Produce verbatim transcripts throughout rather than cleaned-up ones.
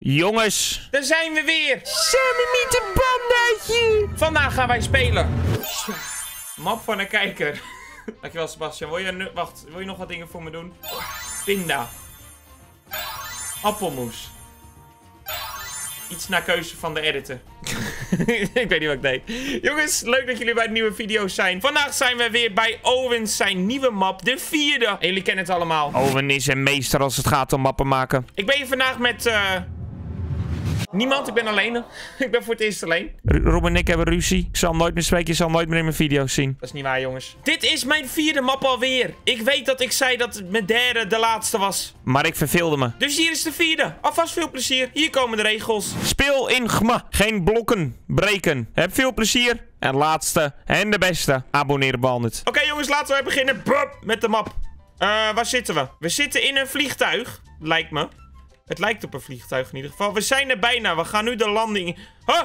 Jongens, daar zijn we weer. samen met een pandaatje. Vandaag gaan wij spelen. Map van een kijker. Dankjewel, Sebastian. Wil je, nu, wacht, wil je nog wat dingen voor me doen? Pinda. Appelmoes. Iets naar keuze van de editor. Ik weet niet wat ik deed. Jongens, leuk dat jullie bij de nieuwe video's zijn. Vandaag zijn we weer bij Owen zijn nieuwe map, de vierde. En jullie kennen het allemaal. Owen is een meester als het gaat om mappen maken. Ik ben hier vandaag met... Uh... niemand, ik ben alleen. Ik ben voor het eerst alleen. R Rob en ik hebben ruzie. Ik zal hem nooit meer spreken, je zal hem nooit meer in mijn video's zien. Dat is niet waar, jongens. Dit is mijn vierde map alweer. Ik weet dat ik zei dat mijn derde de laatste was. Maar ik verveelde me. Dus hier is de vierde. Alvast veel plezier. Hier komen de regels. Speel in gma. Geen blokken breken. Heb veel plezier. En laatste en de beste. Abonneer op Walnut. Oké, okay, jongens, laten we beginnen Bup, met de map. Uh, waar zitten we? We zitten in een vliegtuig. Lijkt me. Het lijkt op een vliegtuig in ieder geval. We zijn er bijna. We gaan nu de landing... Huh?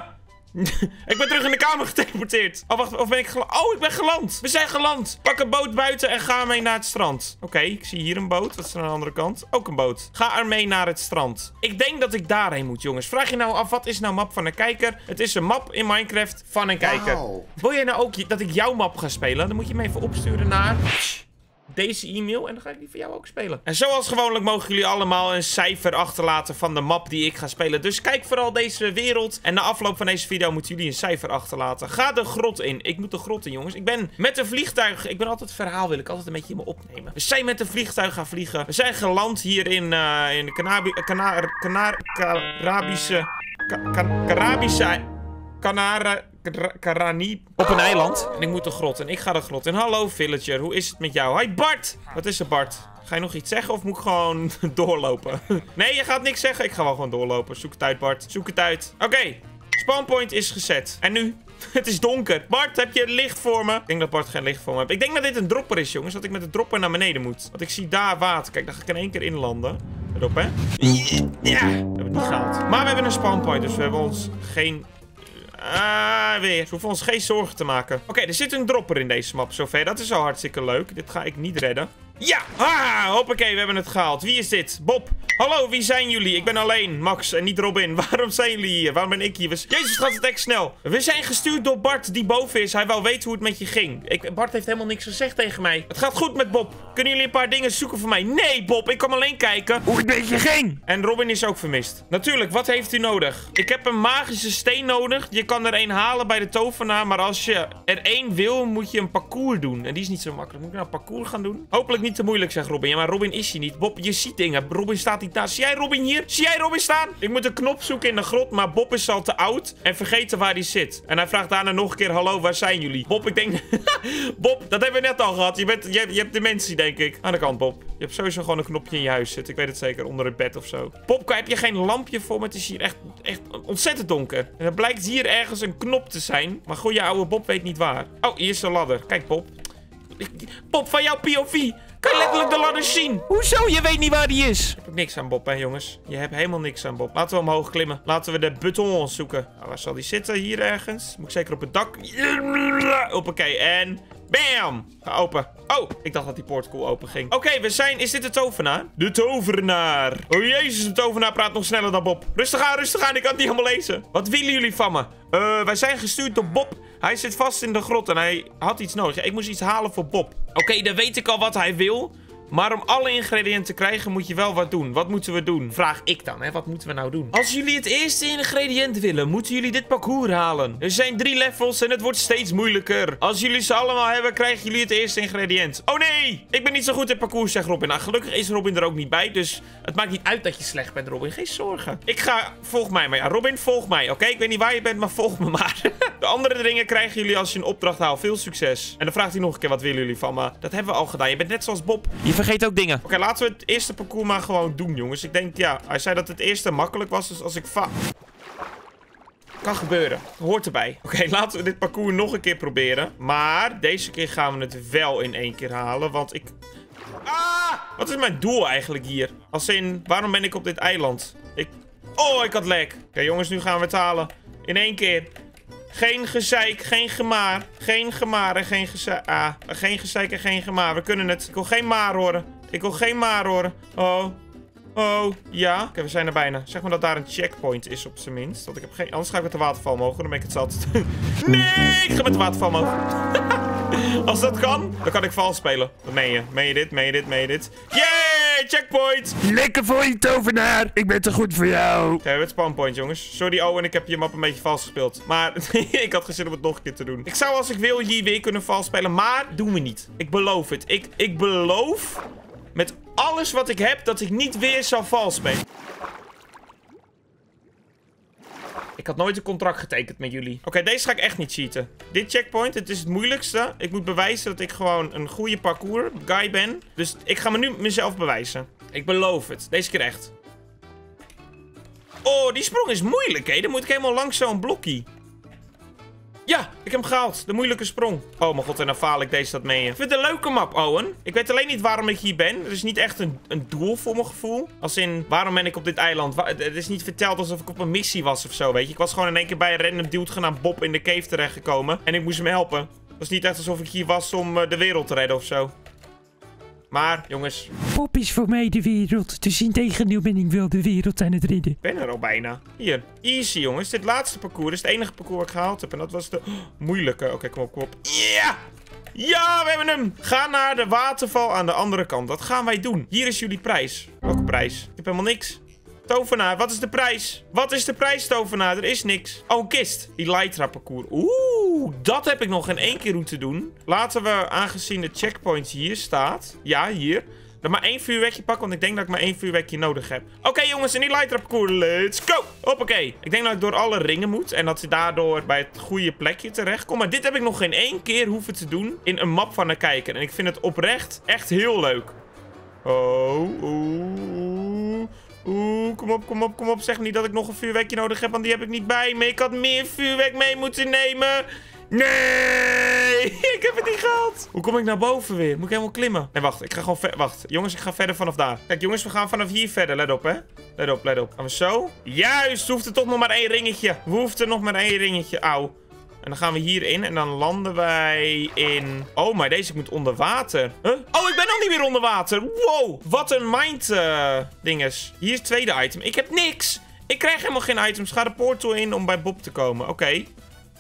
Ik ben terug in de kamer geteleporteerd. Oh, wacht. Of ben ik geland? Oh, ik ben geland. We zijn geland. Pak een boot buiten en ga mee naar het strand. Oké, okay, ik zie hier een boot. Wat is er aan de andere kant? Ook een boot. Ga ermee naar het strand. Ik denk dat ik daarheen moet, jongens. Vraag je nou af, wat is nou map van een kijker? Het is een map in Minecraft van een kijker. Wow. Wil jij nou ook dat ik jouw map ga spelen? Dan moet je me even opsturen naar... deze e-mail en dan ga ik die voor jou ook spelen. En zoals gewoonlijk mogen jullie allemaal een cijfer achterlaten van de map die ik ga spelen. Dus kijk vooral deze wereld. En na afloop van deze video moeten jullie een cijfer achterlaten. Ga de grot in. Ik moet de grot in, jongens. Ik ben met een vliegtuig. Ik ben altijd het verhaal wil ik altijd een beetje in me opnemen. We zijn met een vliegtuig gaan vliegen. We zijn geland hier in, uh, in de Canabi Canar Canar Carabische... Ca Carabische... Canara... Karani... Op een eiland. En ik moet de grot in. Ik ga de grot in. Hallo, villager. Hoe is het met jou? Hoi, Bart! Wat is er, Bart? Ga je nog iets zeggen of moet ik gewoon doorlopen? Nee, je gaat niks zeggen. Ik ga wel gewoon doorlopen. Zoek het uit, Bart. Zoek het uit. Oké. Okay. Spawnpoint is gezet. En nu? Het is donker. Bart, heb je licht voor me? Ik denk dat Bart geen licht voor me heeft. Ik denk dat dit een dropper is, jongens. Dat ik met de dropper naar beneden moet. Want ik zie daar water. Kijk, daar ga ik in één keer inlanden. Erop, hè? Ja. We hebben het niet gehaald. Maar we hebben een spawnpoint. Dus we hebben ons geen... Ah, weer. We hoeven ons geen zorgen te maken. Oké, okay, er zit een dropper in deze map zover. Dat is al hartstikke leuk. Dit ga ik niet redden. Ja! Ah, hoppakee, we hebben het gehaald. Wie is dit? Bob. Hallo, wie zijn jullie? Ik ben alleen, Max, en niet Robin. Waarom zijn jullie hier? Waarom ben ik hier? We... Jezus, gaat het echt snel. We zijn gestuurd door Bart, die boven is. Hij wou weten hoe het met je ging. Ik... Bart heeft helemaal niks gezegd tegen mij. Het gaat goed met Bob. Kunnen jullie een paar dingen zoeken voor mij? Nee, Bob, ik kan alleen kijken hoe het met je ging. En Robin is ook vermist. Natuurlijk, wat heeft u nodig? Ik heb een magische steen nodig. Je kan er één halen bij de tovenaar. Maar als je er één wil, moet je een parcours doen. En die is niet zo makkelijk. Moet ik nou een parcours gaan doen? Hopelijk niet te moeilijk, zegt Robin. Ja, maar Robin is hier niet. Bob, je ziet dingen. Robin staat niet daar. Zie jij Robin hier? Zie jij Robin staan? Ik moet een knop zoeken in de grot, maar Bob is al te oud en vergeten waar hij zit. En hij vraagt daarna nog een keer, hallo, waar zijn jullie? Bob, ik denk... Bob, dat hebben we net al gehad. Je, bent, je, hebt, je hebt dementie, denk ik. Aan de kant, Bob. Je hebt sowieso gewoon een knopje in je huis zitten. Ik weet het zeker, onder het bed of zo. Bob, heb je geen lampje voor me? Het is hier echt, echt ontzettend donker. En er blijkt hier ergens een knop te zijn. Maar goeie oude Bob weet niet waar. Oh, hier is de ladder. Kijk, Bob. Bob, van jouw P O V kan je letterlijk de ladder zien. Hoezo? Je weet niet waar die is. Ik heb niks aan Bob, hè, jongens. Je hebt helemaal niks aan Bob. Laten we omhoog klimmen. Laten we de beton zoeken. Nou, waar zal die zitten? Hier ergens. Moet ik zeker op het dak. Hoppakee. En... bam! Ga open. Oh, ik dacht dat die poort cool open ging. Oké, okay, we zijn... Is dit de tovenaar? De tovenaar. Oh jezus, de tovenaar praat nog sneller dan Bob. Rustig aan, rustig aan. Ik kan het niet helemaal lezen. Wat willen jullie van me? Uh, wij zijn gestuurd door Bob. Hij zit vast in de grot en hij had iets nodig. Ja, ik moest iets halen voor Bob. Oké, okay, dan weet ik al wat hij wil. Maar om alle ingrediënten te krijgen moet je wel wat doen. Wat moeten we doen? Vraag ik dan, hè. Wat moeten we nou doen? Als jullie het eerste ingrediënt willen, moeten jullie dit parcours halen. Er zijn drie levels en het wordt steeds moeilijker. Als jullie ze allemaal hebben, krijgen jullie het eerste ingrediënt. Oh nee! Ik ben niet zo goed in parcours, zegt Robin. Nou, gelukkig is Robin er ook niet bij, dus het maakt niet uit dat je slecht bent, Robin. Geen zorgen. Ik ga... Volg mij maar. Ja, Robin, volg mij, oké? Okay? Ik weet niet waar je bent, maar volg me maar. De andere dingen krijgen jullie als je een opdracht haalt. Veel succes. En dan vraagt hij nog een keer, wat willen jullie van me? Dat hebben we al gedaan. Je bent net zoals Bob. Je vergeet ook dingen. Oké, okay, laten we het eerste parcours maar gewoon doen, jongens. Ik denk, ja, hij zei dat het eerste makkelijk was, dus als ik fa... Kan gebeuren. Hoort erbij. Oké, okay, laten we dit parcours nog een keer proberen. Maar deze keer gaan we het wel in één keer halen, want ik... Ah! Wat is mijn doel eigenlijk hier? Als in, waarom ben ik op dit eiland? Ik... Oh, ik had lek. Oké, okay, jongens, nu gaan we het halen. In één keer. Geen gezeik, geen gemaar. Geen gemaar en geen gezeik. Ah, geen gezeik en geen gemaar. We kunnen het. Ik wil geen maar horen. Ik wil geen maar horen. Oh. Oh, ja. Oké, we zijn er bijna. Zeg maar dat daar een checkpoint is op zijn minst. Want ik heb geen... Anders ga ik met de waterval omhoog. Dan ben ik het zat. Nee, ik ga met de waterval omhoog. Als dat kan, dan kan ik vals spelen. Dan meen je. Meen je dit, meen je dit, meen je dit. Yay, checkpoint. Lekker voor je, tovenaar. Ik ben te goed voor jou. Oké, we hebben het spawnpoint, jongens. Sorry, Owen, ik heb je map een beetje vals gespeeld. Maar ik had geen zin om het nog een keer te doen. Ik zou als ik wil hier weer kunnen vals spelen, maar doen we niet. Ik beloof het. Ik, ik beloof met alles wat ik heb dat ik niet weer zal vals spelen. Ik had nooit een contract getekend met jullie. Oké, okay, deze ga ik echt niet cheaten. Dit checkpoint, het is het moeilijkste. Ik moet bewijzen dat ik gewoon een goede parcours guy ben. Dus ik ga me nu mezelf bewijzen. Ik beloof het. Deze keer echt. Oh, die sprong is moeilijk, hè? Dan moet ik helemaal langs zo'n blokkie. Ja, ik heb hem gehaald. De moeilijke sprong. Oh mijn god, en dan faal ik deze dat mee. Ik vind het een leuke map, Owen. Ik weet alleen niet waarom ik hier ben. Er is niet echt een, een doel voor mijn gevoel. Als in, waarom ben ik op dit eiland? Het is niet verteld alsof ik op een missie was of zo, weet je. Ik was gewoon in één keer bij een random dude genaamd Bob in de cave terechtgekomen. En ik moest hem helpen. Het was niet echt alsof ik hier was om uh, de wereld te redden of zo. Maar, jongens. Bob is voor mij de wereld. Dus in tegendeel ben ik wel de wereld aan het redden. Ik ben er al bijna. Hier. Easy, jongens. Dit laatste parcours is het enige parcours wat ik gehaald heb. En dat was de oh, moeilijke. Oké, okay, kom op, kom op. Ja! Yeah! Ja, we hebben hem! Ga naar de waterval aan de andere kant. Dat gaan wij doen. Hier is jullie prijs. Welke prijs? Ik heb helemaal niks. Tovenaar, wat is de prijs? Wat is de prijs, tovenaar? Er is niks. Oh, een kist. Elytra parcours. Oeh, dat heb ik nog in één keer moeten doen. Laten we, aangezien de checkpoint hier staat. Ja, hier. Dan maar één vuurwerkje pakken, want ik denk dat ik maar één vuurwerkje nodig heb. Oké, okay, jongens, een Elytra parcours. Let's go! Hoppakee. Ik denk dat ik door alle ringen moet. En dat ze daardoor bij het goede plekje terecht kom. Maar dit heb ik nog geen één keer hoeven te doen in een map van een kijker. En ik vind het oprecht echt heel leuk. Oh, oeh. Oeh, kom op, kom op, kom op. Zeg niet dat ik nog een vuurwerkje nodig heb, want die heb ik niet bij me. Ik had meer vuurwerk mee moeten nemen. Nee, ik heb het niet gehaald. Hoe kom ik naar boven weer? Moet ik helemaal klimmen? Nee, wacht, ik ga gewoon verder. Wacht, jongens, ik ga verder vanaf daar. Kijk, jongens, we gaan vanaf hier verder. Let op, hè. Let op, let op. Gaan we zo? Juist, we hoefden toch nog maar één ringetje. We hoefden nog maar één ringetje. Auw. En dan gaan we hierin en dan landen wij in... Oh, maar deze moet onder water. Huh? Oh, ik ben nog niet meer onder water. Wow, wat een mind uh, dinges. Hier is het tweede item. Ik heb niks. Ik krijg helemaal geen items. Ga de portal in om bij Bob te komen. Oké. Okay.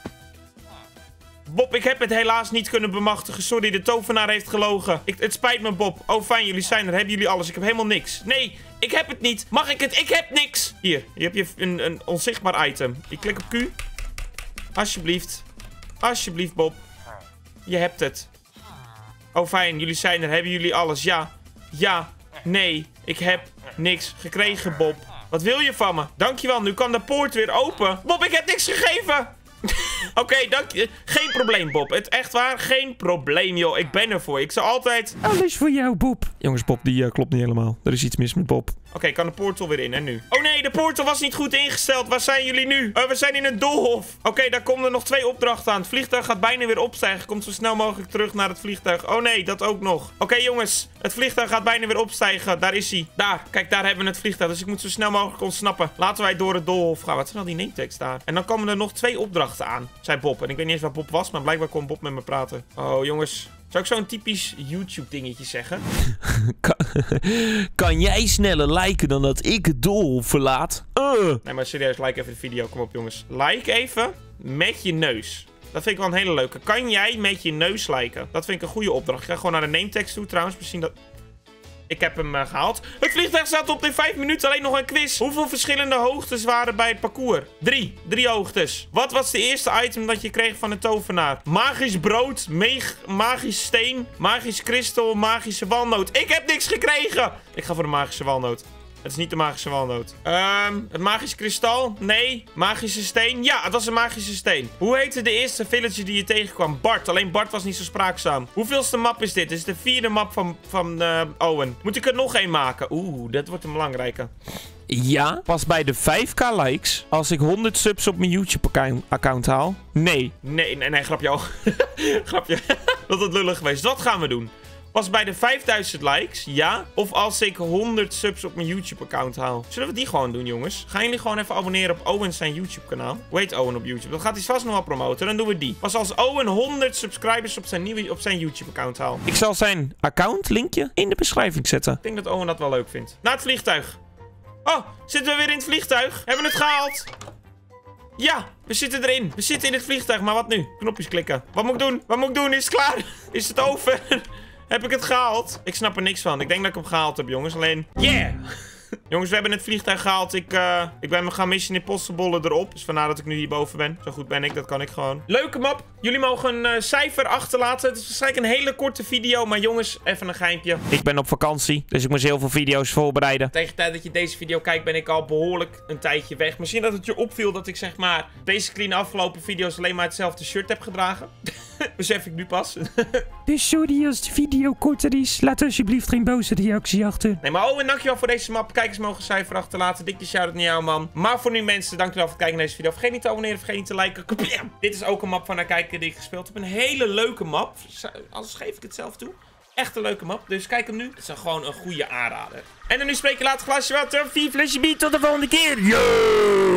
Bob, ik heb het helaas niet kunnen bemachtigen. Sorry, de tovenaar heeft gelogen. Ik, het spijt me, Bob. Oh, fijn, jullie zijn er. Hebben jullie alles? Ik heb helemaal niks. Nee, ik heb het niet. Mag ik het? Ik heb niks. Hier, hier heb je een, een onzichtbaar item. Ik klik op Q. Alsjeblieft. Alsjeblieft, Bob. Je hebt het. Oh, fijn. Jullie zijn er. Hebben jullie alles? Ja. Ja. Nee. Ik heb niks gekregen, Bob. Wat wil je van me? Dankjewel. Nu kan de poort weer open. Bob, ik heb niks gegeven. Oké, okay, dank je. Geen probleem, Bob. Het echt waar. Geen probleem, joh. Ik ben er voor. Ik zal altijd... Alles voor jou, Bob. Jongens, Bob, die uh, klopt niet helemaal. Er is iets mis met Bob. Oké, okay, kan de portal weer in, en nu? Oh nee, de portal was niet goed ingesteld. Waar zijn jullie nu? Uh, we zijn in een doolhof. Oké, okay, daar komen er nog twee opdrachten aan. Het vliegtuig gaat bijna weer opstijgen. Komt zo snel mogelijk terug naar het vliegtuig. Oh nee, dat ook nog. Oké, okay, jongens. Het vliegtuig gaat bijna weer opstijgen. Daar is hij. Daar. Kijk, daar hebben we het vliegtuig. Dus ik moet zo snel mogelijk ontsnappen. Laten wij door het doolhof gaan. Wat zijn al die nametekst daar? En dan komen er nog twee opdrachten aan, zei Bob. En ik weet niet eens waar Bob was, maar blijkbaar kon Bob met me praten. Oh, jongens. Zou ik zo'n typisch YouTube dingetje zeggen? kan, kan jij sneller liken dan dat ik het doolhof verlaat? Uh. Nee, maar serieus, like even de video. Kom op, jongens. Like even met je neus. Dat vind ik wel een hele leuke. Kan jij met je neus liken? Dat vind ik een goede opdracht. Ik ga gewoon naar de nametekst toe, trouwens. Misschien dat... Ik heb hem uh, gehaald. Het vliegtuig staat op in vijf minuten. Alleen nog een quiz. Hoeveel verschillende hoogtes waren bij het parcours? Drie. Drie hoogtes. Wat was de eerste item dat je kreeg van de tovenaar? Magisch brood. Magisch steen. Magisch kristal. Magische walnoot. Ik heb niks gekregen. Ik ga voor de magische walnoot. Het is niet de magische walnoot. Um, het magische kristal? Nee. Magische steen? Ja, het was een magische steen. Hoe heette de eerste villager die je tegenkwam? Bart. Alleen Bart was niet zo spraakzaam. Hoeveelste map is dit? Dit is de vierde map van, van uh, Owen. Moet ik er nog één maken? Oeh, dat wordt een belangrijke. Ja, pas bij de vijf k likes als ik honderd subs op mijn YouTube-account haal. Nee. Nee, nee, nee, grapje al. grapje. Dat is lullig geweest. Wat gaan we doen? Pas bij de vijfduizend likes, ja. Of als ik honderd subs op mijn YouTube-account haal. Zullen we die gewoon doen, jongens? Gaan jullie gewoon even abonneren op Owen zijn YouTube-kanaal? Hoe heet Owen op YouTube? Dat gaat hij vast nog wel promoten. Dan doen we die. Pas als Owen honderd subscribers op zijn, nieuwe, op zijn YouTube-account haalt. Ik zal zijn account linkje in de beschrijving zetten. Ik denk dat Owen dat wel leuk vindt. Naar het vliegtuig. Oh, zitten we weer in het vliegtuig? Hebben we het gehaald? Ja, we zitten erin. We zitten in het vliegtuig, maar wat nu? Knopjes klikken. Wat moet ik doen? Wat moet ik doen? Is het klaar? Is het over? Heb ik het gehaald? Ik snap er niks van. Ik denk dat ik hem gehaald heb, jongens. Alleen, yeah! Jongens, we hebben het vliegtuig gehaald. Ik, uh, ik ben me gaan Mission Impossible erop. Dus vandaar dat ik nu hierboven ben. Zo goed ben ik, dat kan ik gewoon. Leuke map. Jullie mogen een uh, cijfer achterlaten. Het is waarschijnlijk een hele korte video. Maar jongens, even een geimpje. Ik ben op vakantie, dus ik moest heel veel video's voorbereiden. Tegen de tijd dat je deze video kijkt, ben ik al behoorlijk een tijdje weg. Misschien dat het je opviel dat ik zeg maar basically in de afgelopen video's alleen maar hetzelfde shirt heb gedragen. Besef ik nu pas. Dus sorry als de video korter is. Laat alsjeblieft geen boze reactie achter. Nee, maar oh, en dankjewel voor deze map. Kijkers mogen een cijfer achterlaten. Dikke shout-out naar jou, man. Maar voor nu, mensen, dankjewel voor het kijken naar deze video. Vergeet niet te abonneren, vergeet niet te liken. Kablam! Dit is ook een map van naar kijken die ik gespeeld heb. Een hele leuke map. Anders geef ik het zelf toe. Echt een leuke map. Dus kijk hem nu. Het is een, gewoon een goede aanrader. En dan nu spreek je later glaasje water. Vier flesje bier, tot de volgende keer. Yo!